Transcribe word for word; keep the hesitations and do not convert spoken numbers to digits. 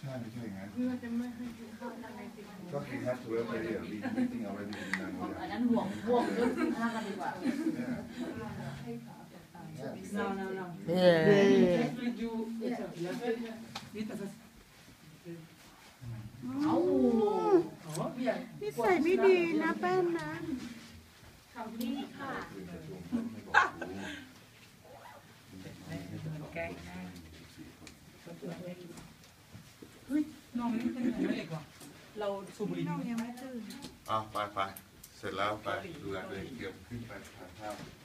ช่ไม่ใช่อย่างนั้นเพื่อจะไม่ให้กินข้าวทางในติดก็คือ have to have already meeting already in นางโมอันนั้นห่วงห่วงเรื่องกินข้าวกันดีกว่า no no no เย้ you เอานิสัยไม่ดีนะแป้นนะคำนี้ค่ะแกงเฮ้ยน้องนี่เป็นยังไงก่อนเราสูบบุหรี่น้องยังไม่ตื่นอ่ะไปไปเสร็จแล้วไปดูแลตัวเองเตรียมขึ้นไปทานข้าว